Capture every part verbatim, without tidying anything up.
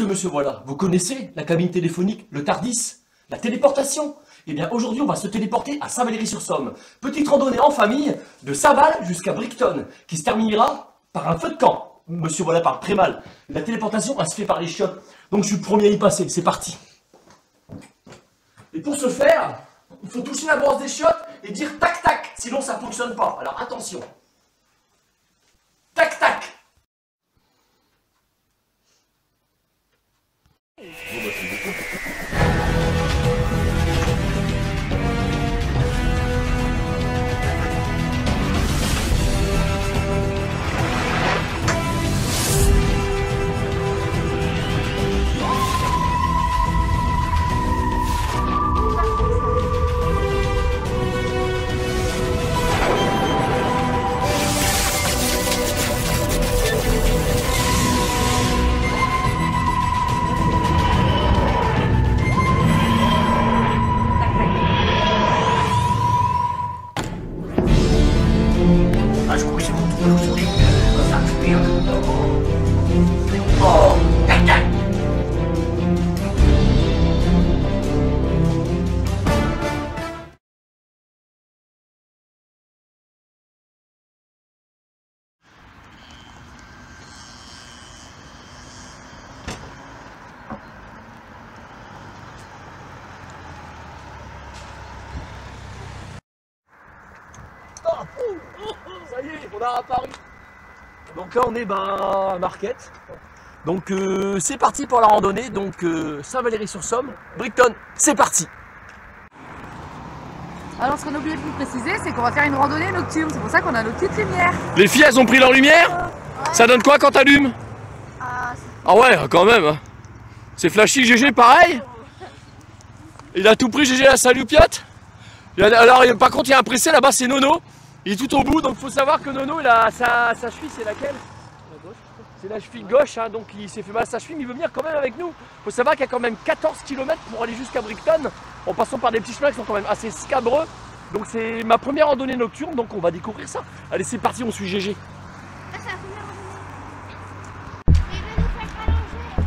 de Monsieur Voilà, vous connaissez la cabine téléphonique, le TARDIS, la téléportation? Eh bien aujourd'hui on va se téléporter à Saint-Valery-sur-Somme. Petite randonnée en famille de Saval jusqu'à Bricton, qui se terminera par un feu de camp. Monsieur Voilà parle très mal. La téléportation elle se fait par les chiottes. Donc je suis le premier à y passer, c'est parti. Et pour ce faire, il faut toucher la brosse des chiottes et dire tac tac, sinon ça ne fonctionne pas. Alors attention. Tac tac. Ça y est, on a apparu. Donc là on est bah, à Marquette. Donc euh, c'est parti pour la randonnée. Donc euh, Saint-Valery-sur-Somme, Bricton, c'est parti. Alors ce qu'on a oublié de vous préciser, c'est qu'on va faire une randonnée nocturne. C'est pour ça qu'on a nos petites lumières. Les filles elles ont pris leur lumière. Ouais. Ça donne quoi quand t'allumes? Ah, ah ouais quand même. C'est flashy. G G pareil. Il a tout pris G G à salut Piot. Alors par contre il y a un pressé là-bas, c'est Nono. Il est tout au bout, donc il faut savoir que Nono, il a sa, sa cheville, c'est laquelle? C'est la cheville gauche, hein, donc il s'est fait mal à sa cheville, mais il veut venir quand même avec nous. Il faut savoir qu'il y a quand même quatorze kilomètres pour aller jusqu'à Bricton, en passant par des petits chemins qui sont quand même assez scabreux. Donc c'est ma première randonnée nocturne, donc on va découvrir ça. Allez, c'est parti, on suit G G. Ah, c'est la première randonnée. Il veut nous faire rallonger.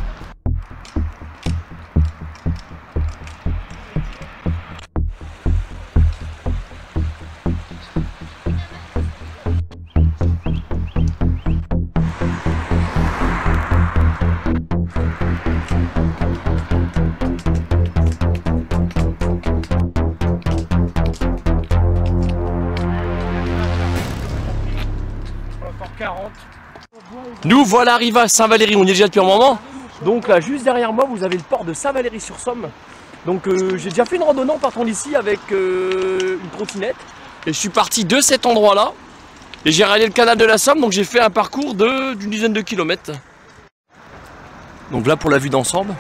Nous voilà arrivés à Saint-Valery, on y est déjà depuis un moment. Donc là, juste derrière moi, vous avez le port de Saint-Valery-sur-Somme. Donc euh, j'ai déjà fait une randonnée en partant d'ici avec euh, une trottinette. Et je suis parti de cet endroit-là. Et j'ai rallié le canal de la Somme, donc j'ai fait un parcours de d'une dizaine de kilomètres. Donc là pour la vue d'ensemble.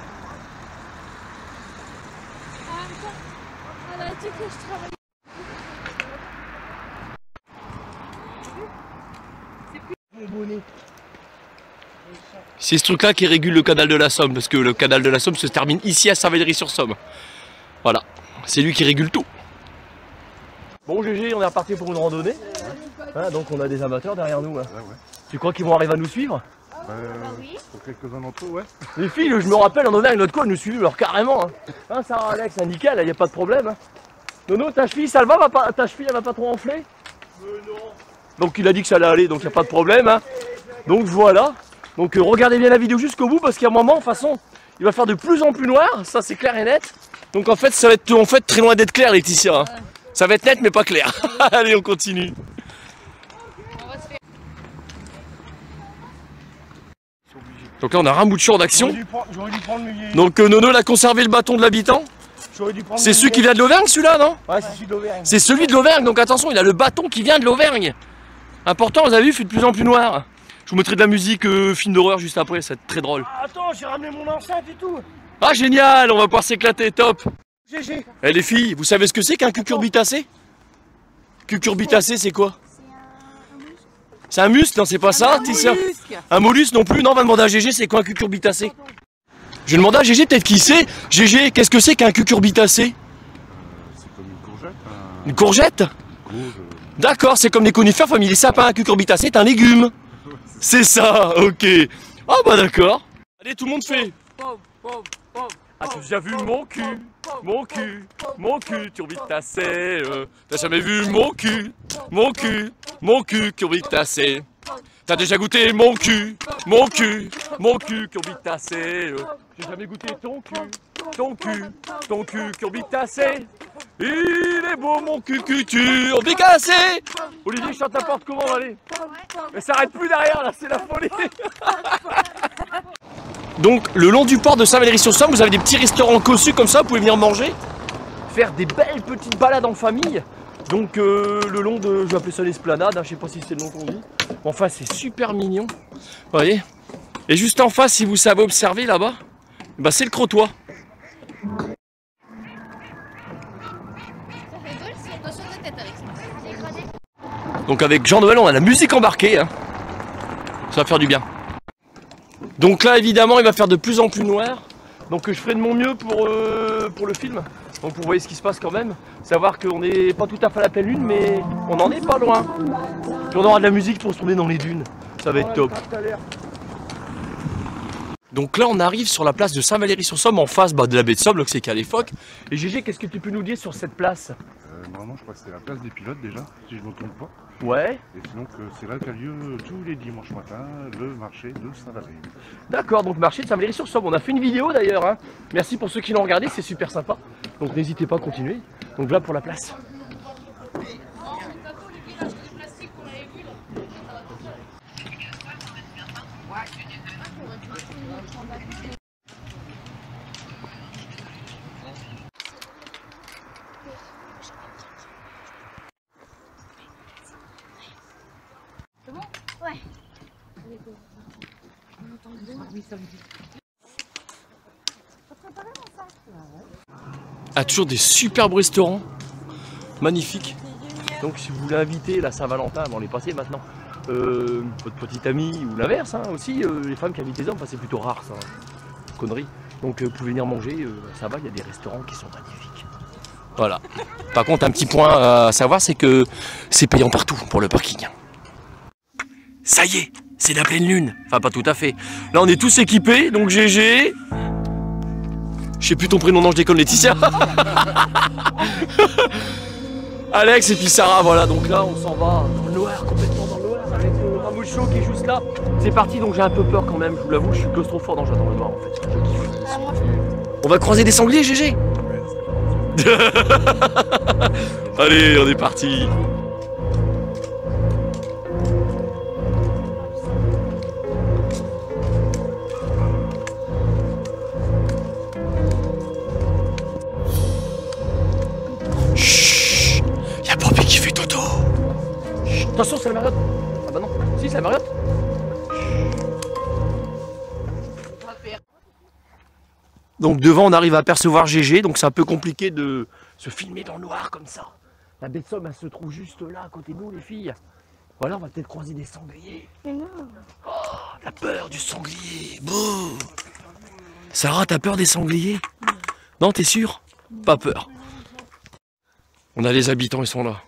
C'est ce truc là qui régule le canal de la Somme, parce que le canal de la Somme se termine ici à Saint-Valery-sur-Somme. Voilà, c'est lui qui régule tout. Bon G G, on est reparti pour une randonnée. Hein, donc on a des amateurs derrière nous. Hein. Ouais, ouais. Tu crois qu'ils vont arriver à nous suivre? Bah oui. Pour quelques-uns d'entre eux, ouais. Les filles, je me rappelle, en Auvergne, notre quoi, nous suivent alors carrément. Hein. Hein, Sarah Alex, un nickel, il n'y a pas de problème. Hein. Nono, ta cheville, ça va, va pas, ta cheville, elle va pas trop enfler? euh, Non. Donc il a dit que ça allait aller, donc il n'y a pas de problème. Hein. Donc voilà. Donc euh, regardez bien la vidéo jusqu'au bout, parce qu'à un moment, de toute façon, il va faire de plus en plus noir, ça c'est clair et net. Donc en fait, ça va être en fait très loin d'être clair, Laetitia. Hein. Ça va être net, mais pas clair. Allez, on continue. Donc là, on a un bout de champ d'action. Donc euh, Nono, il a conservé le bâton de l'habitant. C'est celui qui vient de l'Auvergne, celui-là, non? Ouais, c'est celui de l'Auvergne. C'est celui de l'Auvergne, donc attention, il a le bâton qui vient de l'Auvergne. Important, vous avez vu, il fait de plus en plus noir. Je vous mettrai de la musique euh, film d'horreur juste après, ça va être très drôle. Ah, attends, j'ai ramené mon enceinte et tout. Ah génial, on va pouvoir s'éclater, top. G G. Eh les filles, vous savez ce que c'est qu'un cucurbitacé? Cucurbitacé, c'est quoi? C'est un muscle, non c'est pas ça? Un Tissia mollusque. Un mollusque non plus? Non, on va demander à G G, c'est quoi un cucurbitacé? Je vais demander à G G peut-être qui c'est. G G, qu'est-ce que c'est qu'un cucurbitacé? C'est comme une courgette. Un... Une courgette? Courge. D'accord, c'est comme les conifères, famille des sapins. Un cucurbitacé, c'est un légume. C'est ça, ok. Ah bah d'accord. Allez, tout le monde fait. As-tu déjà vu mon cul? Mon cul, mon cul, curbitacé. Euh. T'as jamais vu mon cul? Mon cul, mon cul, curbitacé. T'as déjà goûté mon cul? Mon cul, mon cul, curbitacé. Euh. J'ai jamais goûté ton cul, ton cul, ton cul, curbitacé. Il est beau mon cul, cul, curbitacé. Olivier, chante n'importe comment, allez. Mais ça arrête plus derrière, là, c'est la folie. Donc, le long du port de Saint-Valery-sur-Somme, vous avez des petits restaurants cossus comme ça, vous pouvez venir manger, faire des belles petites balades en famille. Donc, euh, le long de, je vais appeler ça l'esplanade, hein, je sais pas si c'est le nom qu'on dit. Enfin, c'est super mignon, vous voyez. Et juste en face, si vous savez observer là-bas, bah, c'est le Crotoy. Donc, avec Jean-Noël, on a la musique embarquée, hein. Ça va faire du bien. Donc là évidemment il va faire de plus en plus noir. Donc je ferai de mon mieux pour, euh, pour le film. Donc pour voir ce qui se passe quand même. Savoir qu'on n'est pas tout à fait à la pleine lune mais on n'en est pas loin. Puis on aura de la musique pour se tourner dans les dunes. Ça va être top. Donc là on arrive sur la place de Saint-Valery-sur-Somme en face bah, de la baie de Somme, là, c'est qu'à l'époque. Et Gégé, qu'est-ce que tu peux nous dire sur cette place? euh, Normalement je crois que c'est la place des pilotes déjà, si je ne me trompe pas. Ouais. Et donc euh, c'est là qu'a lieu tous les dimanches matins le marché de Saint-Valery. D'accord, donc marché de Saint-Valery-sur-Somme. On a fait une vidéo d'ailleurs. Hein. Merci pour ceux qui l'ont regardé, c'est super sympa. Donc n'hésitez pas à continuer. Donc voilà pour la place. C'est bon? Ouais. Ah, toujours des superbes restaurants. Magnifiques. Donc si vous voulez inviter la Saint-Valentin, bon, on est passé maintenant, euh, votre petite amie ou l'inverse, hein, aussi, euh, les femmes qui invitent les hommes, enfin, c'est plutôt rare ça. Connerie. Donc euh, vous pouvez venir manger, euh, ça va, il y a des restaurants qui sont magnifiques. Voilà. Par contre, un petit point à savoir, c'est que c'est payant partout pour le parking. Ça y est, c'est la pleine lune. Enfin, pas tout à fait. Là, on est tous équipés, donc G G. Je sais plus ton prénom, non, je déconne, Laetitia. Alex et puis Sarah, voilà. Donc là, on s'en va dans le noir, complètement dans le noir, avec euh, Ramoucho qui est juste là. C'est parti, donc j'ai un peu peur quand même, je vous l'avoue, je suis claustrophobe. Non, j'adore le noir en fait. Je kiffe. On va croiser des sangliers, G G. Allez, on est parti. Chut, y'a Bobby qui fait dodo. Chut, attention, c'est la Mariotte. Ah bah non, si, c'est la Mariotte. Donc devant on arrive à apercevoir G G, donc c'est un peu compliqué de se filmer dans le noir comme ça. La baie de Somme elle se trouve juste là à côté de nous les filles. Voilà, on va peut-être croiser des sangliers. Mais non. Oh, la peur du sanglier. Bouh. Sarah, t'as peur des sangliers? Non, t'es sûr? Pas peur. On a les habitants, ils sont là.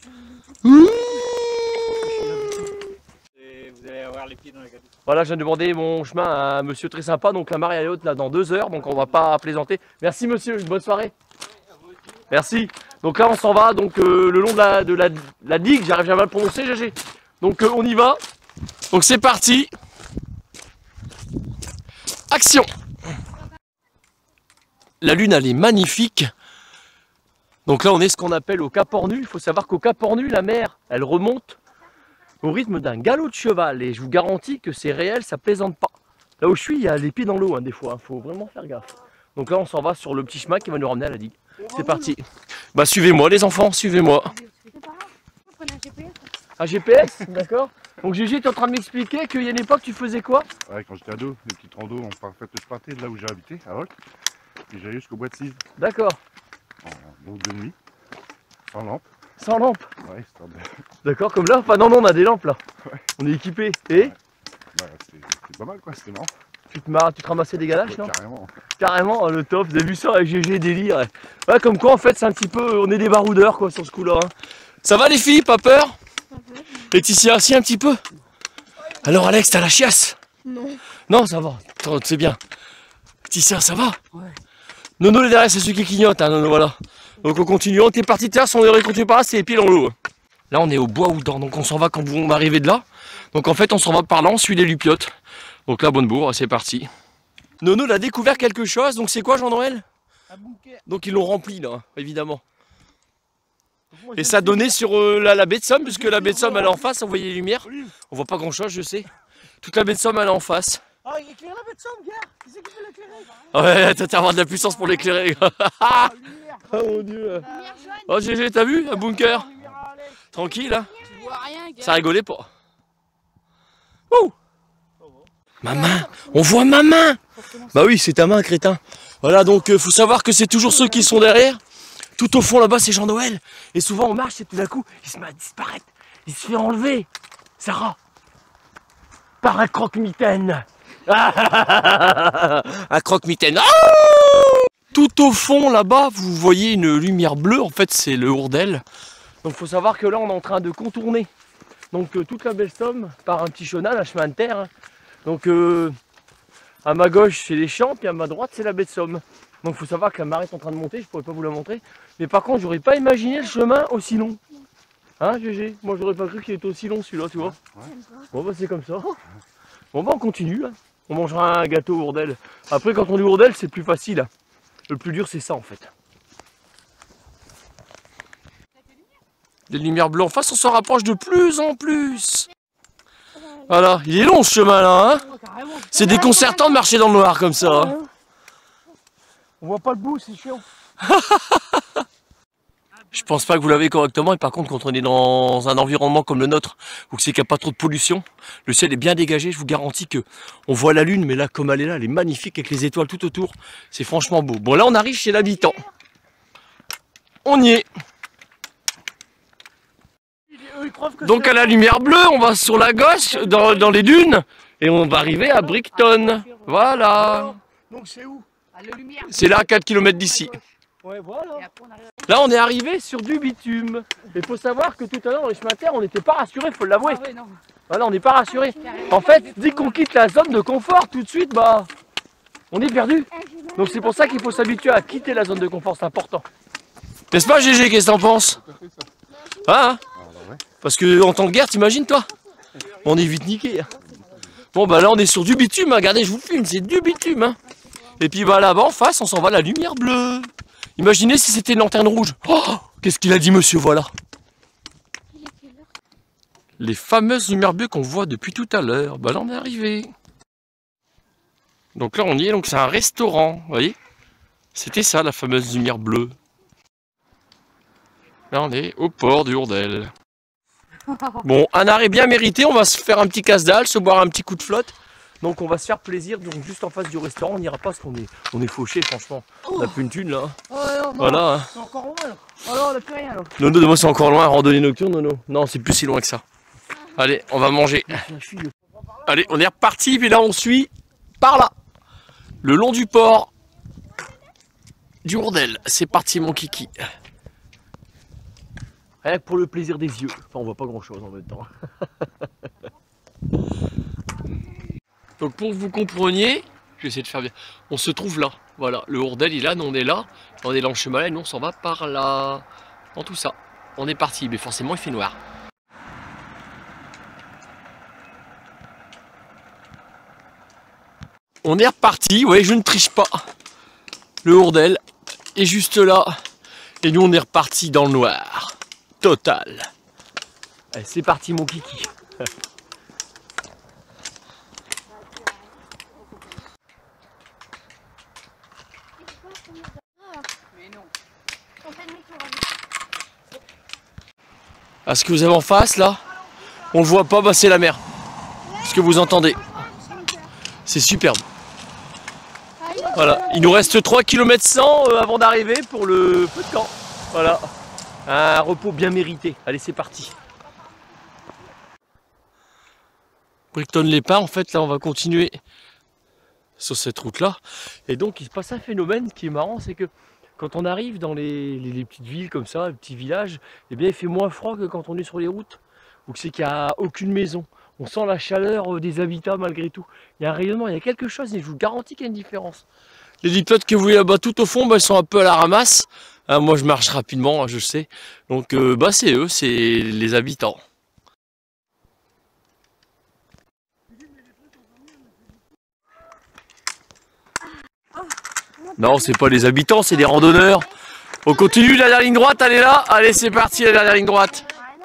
Voilà, je viens de demander mon chemin à un monsieur très sympa, donc la marée est haute là dans deux heures, donc on va pas plaisanter. Merci monsieur, une bonne soirée. Merci. Donc là on s'en va donc euh, le long de la, de la, la digue, j'arrive jamais à le prononcer, G G. Donc euh, on y va. Donc c'est parti. Action. La lune elle est magnifique. Donc là on est ce qu'on appelle au Cap Ornu. Il faut savoir qu'au Cap Ornu la mer elle remonte au rythme d'un galop de cheval et je vous garantis que c'est réel, ça plaisante pas. Là où je suis, il y a les pieds dans l'eau hein, des fois, il faut vraiment faire gaffe. Donc là on s'en va sur le petit chemin qui va nous ramener à la digue. C'est parti. Bah suivez-moi les enfants, suivez-moi. Un G P S, d'accord. Donc Gégé, tu es en train de m'expliquer qu'il y a une époque tu faisais quoi? Ouais, quand j'étais ado, les petites randos, on part, je partais de là où j'ai habité, à Holt, et j'allais jusqu'au bois de Cise. D'accord. Donc de nuit, sans lampe. Sans lampe? Ouais, histoire de... D'accord, comme là? Enfin non, non, on a des lampes là. Ouais. On est équipé. Et ouais. Bah, c'était pas mal quoi, c'était marrant. Tu te, marres, tu te ramassais des galaches, Ouais, non? Carrément. Carrément, oh, le top. Vous avez vu ça avec Gégé, délire. Ouais, comme quoi en fait c'est un petit peu, on est des baroudeurs quoi sur ce coup-là. Hein. Ça va les filles, pas peur? Laetitia, si un petit peu. Alors Alex, t'as la chiasse? Non. Non, ça va. C'est bien. Tissa, ça va? Ouais. Nono, le derrière, c'est celui qui clignote. Hein, Nono, voilà. Donc on continue. On était parti de terre, si on aurait continué par là, c'est les pieds dans l'eau. Là, on est au bois Houdan. Donc on s'en va quand on va arriver de là. Donc en fait, on s'en va par là, on suit les lupiotes. Donc là, Bonnebourg, c'est parti. Nono, il a découvert quelque chose. Donc c'est quoi, Jean-Noël? Un bunker. Donc ils l'ont rempli, là, évidemment. Et ça donnait sur euh, la, la baie de Somme, puisque la baie de Somme elle est en face, on voyait les lumières. On voit pas grand chose, je sais. Toute la baie de Somme elle est en face. Ah, il éclaire la baie de Somme, gars. Qui c'est qui peut l'éclairer? Ouais, t'as avoir de la puissance pour l'éclairer. Ah, lumière. Oh mon dieu. Lumière jaune. Oh G G, t'as vu un bunker? Lumière à l'aide. Tranquille, hein. Tu vois rien, gars. Ça rigolait pas. Ouh. Ma main. On voit ma main. Bah oui, c'est ta main, crétin. Voilà, donc euh, faut savoir que c'est toujours ceux qui sont derrière. Tout au fond là-bas, c'est Jean-Noël. Et souvent on marche et tout d'un coup, il se met à disparaître. Il se fait enlever. Sarah. Par un croque-mitaine. Un croque-mitaine. Ah, tout au fond là-bas, vous voyez une lumière bleue. En fait, c'est le Hourdel. Donc faut savoir que là, on est en train de contourner donc euh, toute la belle Somme par un petit chenal, un chemin de terre. Hein. Donc euh, à ma gauche, c'est les champs, puis à ma droite, c'est la baie de Somme. Donc il faut savoir que la marée est en train de monter, je pourrais pas vous la montrer. Mais par contre, j'aurais pas imaginé le chemin aussi long. Hein, G G? Moi, j'aurais pas cru qu'il était aussi long celui-là, tu vois. Ouais. Bon, bah c'est comme ça. Bon, bah on continue. Là. On mangera un gâteau Hourdel. Après, quand on dit Hourdel, c'est plus facile. Le plus dur, c'est ça en fait. Des lumières bleues en face, on s'en rapproche de plus en plus. Voilà, il est long ce chemin là. Hein, c'est déconcertant de marcher dans le noir comme ça. Hein. On voit pas le bout, c'est chiant. Je pense pas que vous l'avez correctement, et par contre quand on est dans un environnement comme le nôtre, où c'est qu'il n'y a pas trop de pollution, le ciel est bien dégagé, je vous garantis que on voit la lune, mais là comme elle est là, elle est magnifique avec les étoiles tout autour, c'est franchement beau. Bon là on arrive chez l'habitant. On y est. Donc à la lumière bleue, on va sur la gauche, dans, dans les dunes, et on va arriver à Brickton. Voilà. Donc c'est où? Ah, le lumière. C'est là à quatre kilomètres d'ici. Ouais, voilà. Et après, on arrive. Là, on est arrivé sur du bitume. Il faut savoir que tout à l'heure, dans les chemins de terre, on n'était pas rassurés, il faut l'avouer. Ah ouais, non. Voilà, on n'est pas rassurés. En fait, dès qu'on quitte la zone de confort, tout de suite, bah, on est perdu. Donc c'est pour ça qu'il faut s'habituer à quitter la zone de confort, c'est important. N'est-ce pas, G G, qu'est-ce que t'en penses? Hein? Parce que en temps de guerre, t'imagines, toi? On est vite niqué. Bon, bah là, on est sur du bitume. Hein. Regardez, je vous filme, c'est du bitume. Hein. Et puis bah là-bas, en face, on s'en va la lumière bleue. Imaginez si c'était une lanterne rouge. Oh, qu'est-ce qu'il a dit, monsieur? Voilà. Les fameuses lumières bleues qu'on voit depuis tout à l'heure. Bah là, on est arrivé. Donc là, on y est. Donc c'est un restaurant. Vous voyez? C'était ça, la fameuse lumière bleue. Là, on est au port du Hourdel. Bon, un arrêt bien mérité. On va se faire un petit casse-dalle, se boire un petit coup de flotte. Donc on va se faire plaisir, donc juste en face du restaurant, on n'ira pas parce qu'on est, on est fauché franchement. On n'a plus une thune là. Oh, non, Voilà. Hein. c'est encore loin. Oh non, on n'a plus rien là. Nono, de moi c'est encore loin, randonnée nocturne, Nono. Non, c'est plus si loin que ça. Allez, on va manger. Allez, on est reparti, puis là on suit par là. Le long du port du Hourdel. C'est parti mon kiki. Rien que pour le plaisir des yeux. Enfin, on voit pas grand chose en même temps. Donc pour que vous compreniez, je vais essayer de faire bien. On se trouve là, voilà, le Hourdel il est là, nous on est là, on est dans le chemin là et nous on s'en va par là. Dans tout ça. On est parti, mais forcément il fait noir. On est reparti, ouais, je ne triche pas. Le Hourdel est juste là. Et nous on est reparti dans le noir. Total. Allez, c'est parti mon kiki. Mais non. Ah, ce que vous avez en face là, on le voit pas, bah c'est la mer. Ce que vous entendez. C'est superbe. Voilà, il nous reste trois kilomètres cent avant d'arriver pour le feu de camp. Voilà, un repos bien mérité. Allez, c'est parti. Brickton-les-Pins, en fait, là on va continuer sur cette route là. Et donc il se passe un phénomène qui est marrant, c'est que quand on arrive dans les, les, les petites villes comme ça, les petits villages, eh bien il fait moins froid que quand on est sur les routes, ou que c'est qu'il n'y a aucune maison. On sent la chaleur des habitats malgré tout. Il y a un rayonnement, il y a quelque chose et je vous garantis qu'il y a une différence. Les lipotes que vous voyez là-bas tout au fond, bah, elles sont un peu à la ramasse. Hein, moi je marche rapidement, hein, je sais. Donc euh, bah, c'est eux, c'est les habitants. Non, c'est pas les habitants, c'est des randonneurs. On continue la dernière ligne droite, allez là. Allez, c'est parti, la dernière ligne droite.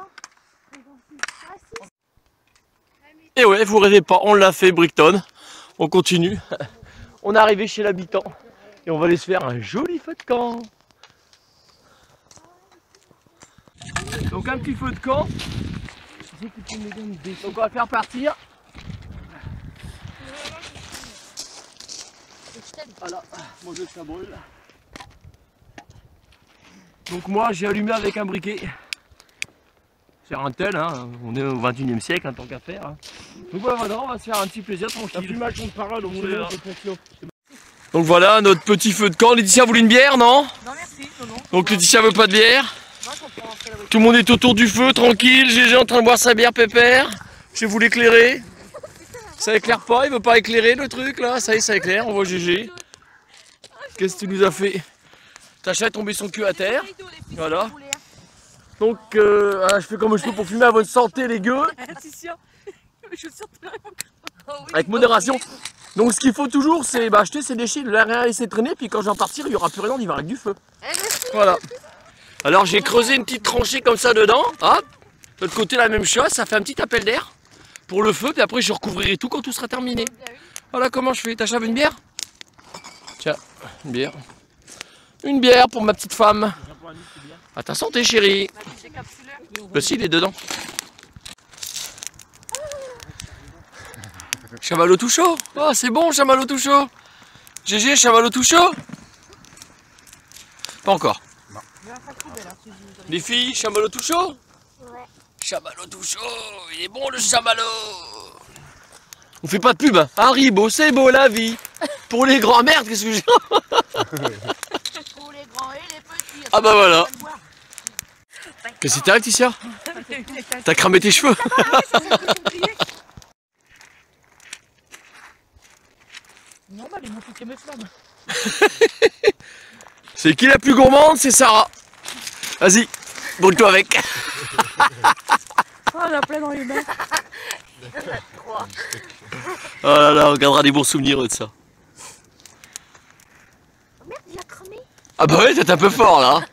Et ouais, vous rêvez pas, on l'a fait, Brickton. On continue. On est arrivé chez l'habitant. Et on va aller se faire un joli feu de camp. Donc un petit feu de camp. Donc on va faire partir. Voilà, mon Dieu, ça brûle. Donc moi j'ai allumé avec un briquet. C'est un tel, hein. On est au vingt et unième siècle, hein, tant qu'à faire. Hein. Donc voilà, on va se faire un petit plaisir tranquille. Plus mal qu'on te parole au monde de Donc voilà notre petit feu de camp. Laetitia voulait une bière, non? Non merci, non, non. Donc Laetitia veut pas de bière. Moi, je comprends, après la voiture. Tout le monde est autour du feu, tranquille. G G en train de boire sa bière pépère. Je vais vous l'éclairer. Ça éclaire pas, il veut pas éclairer le truc là. Ça y est, ça éclaire, on voit G G. Qu'est-ce que tu nous as fait? Tacha est tombé son cul à terre. Voilà. Donc euh, je fais comme je peux pour fumer à votre santé les gueux. Avec modération. Donc ce qu'il faut toujours c'est bah, acheter ses déchets, ne rien laisser traîner, puis quand j'en partir il n'y aura plus rien, on y va avec du feu. Voilà. Alors j'ai creusé une petite tranchée comme ça dedans. Hop. De l'autre côté la même chose, ça fait un petit appel d'air pour le feu, puis après je recouvrirai tout quand tout sera terminé. Voilà comment je fais. Tacha veut une bière? Tiens, une bière. Une bière pour ma petite femme. À ta santé chérie. Le si, il est dedans. Chamallow tout chaud. Oh c'est bon chamallow tout chaud. G G, chamallow tout chaud. Pas encore. Non. Les filles, chamallow tout chaud. Ouais. Chamallow tout chaud. Il est bon le chamallow. On fait pas de pub. Hein. Haribo, c'est beau la vie. Pour les grands, merde, qu'est-ce que j'ai. Pour les grands et les petits. Ah bah voilà. Qu'est-ce que t'arrive, Laetitia? T'as cramé tes cheveux? Normal, ils m'ont piqué mes flammes. C'est qui la plus gourmande? C'est Sarah. Vas-y, brûle-toi avec. Oh, on a plein dans les mains. Oh là là, on regardera des bons souvenirs de ça. Oh merde, il a cramé. Ah bah ouais, t'es un peu fort là.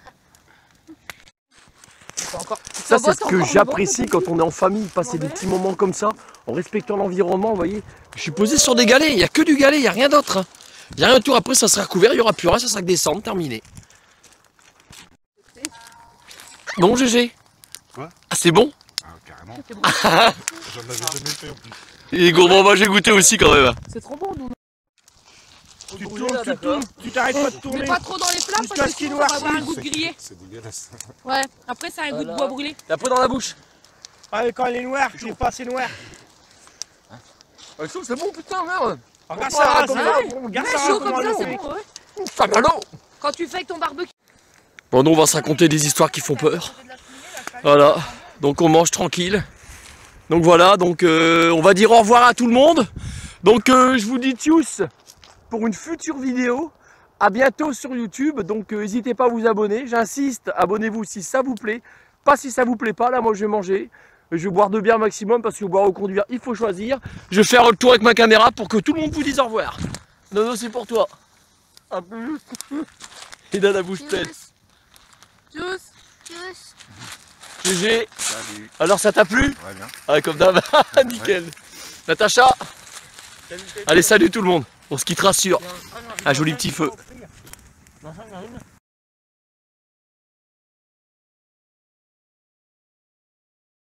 Ça c'est ce que j'apprécie quand on est en famille, passer des petits moments comme ça, en respectant l'environnement, vous voyez. Je suis posé sur des galets, il n'y a que du galet, il n'y a rien d'autre. Il n'y a rien autour, après ça sera couvert, il n'y aura plus rien, ça sera que des cendres, terminé. Non G G? Quoi? Ah c'est bon? Ah carrément. J'en avais jamais fait en plus. Il est gourmand, moi j'ai goûté aussi quand même. C'est trop bon, nous. Tu tournes, tu tournes, tu t'arrêtes pas de Mais tourner. pas trop dans les flammes Jusqu'à parce ce que qu'il sinon on va noircisse. avoir un goût de grillé. C'est dégueulasse. Ouais, après ça a un goût de bois brûlé. T'as pris dans la bouche? Ah, mais quand elle est noire, c'est pas assez noir. Je trouve que c'est bon putain merde. Regarde Oh, ça, comme c'est ça. regarde C'est ça, chaud comment comme ça, elle c'est est. bon, ouais. Ça ballon. Quand tu fais avec ton barbecue. Bon nous on va se raconter des histoires qui font peur. Voilà, donc on mange tranquille. Donc voilà, donc euh, on va dire au revoir à tout le monde. Donc euh, je vous dis tchuss pour une future vidéo. À bientôt sur YouTube, donc euh, n'hésitez pas à vous abonner. J'insiste, abonnez-vous si ça vous plaît. Pas si ça vous plaît pas, là moi je vais manger. Je vais boire de bière maximum parce que boire ou conduire, il faut choisir. Je vais faire le tour avec ma caméra pour que tout le monde vous dise au revoir. Nono, c'est pour toi. À plus. Et dans la bouche pleine. Tchuss. Tchuss. G G. Salut. Alors ça t'a plu? Ouais bien. Ah, comme d'hab. Nickel. Natacha. Allez, salut tout le monde. On se quittera sur un joli petit feu. Non, ça, il y en a une.